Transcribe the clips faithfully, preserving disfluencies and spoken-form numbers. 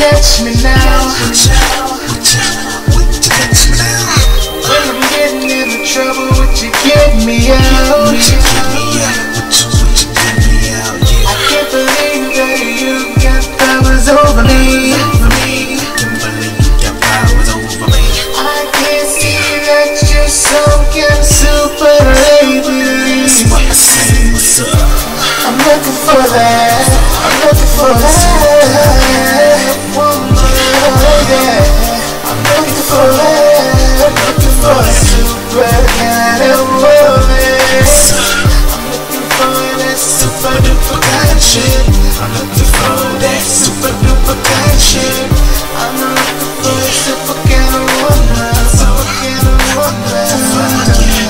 catch me now? Would you, would you, would you catch me now? When I'm getting into trouble, would you get me out? Would you get me out? Would you, would you get me out? Yeah. I can't believe that you got powers over me. Over me. Can't believe you got powers over me. I can't see that you're some kind of super lady. That's why I say what's up. I'm looking for that. I'm looking for that woman. Yeah. I'm looking for that. I'm looking for a super kind of woman. I'm looking for that super duper kind of shit. I'm looking for that super duper kind of shit. I'm looking for a super kind of woman. Super kind of woman.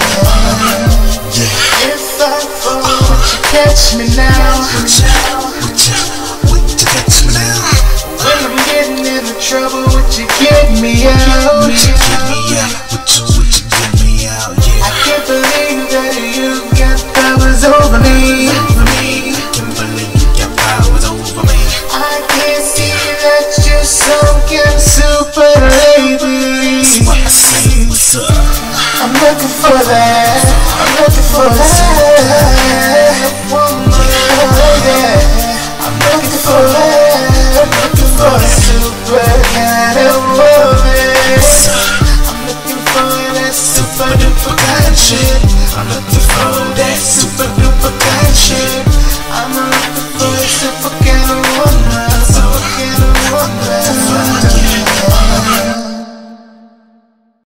Yeah. If I fall, would you catch me now? Would you, would you, would you catch me now? When I'm getting into trouble, would you get me out? Would you get me out? Would you, would you get me out? Yeah. I can't believe that you got powers over me. Over me. Can't believe you got powers over me. I can't see that you're some kind of super lady. That's why I say what's up. I'm looking for that. I'm looking for that woman. Yeah. I'm looking for that. I'm looking for a super kind of woman. I'm looking for that super duper kind of shit. I'm looking for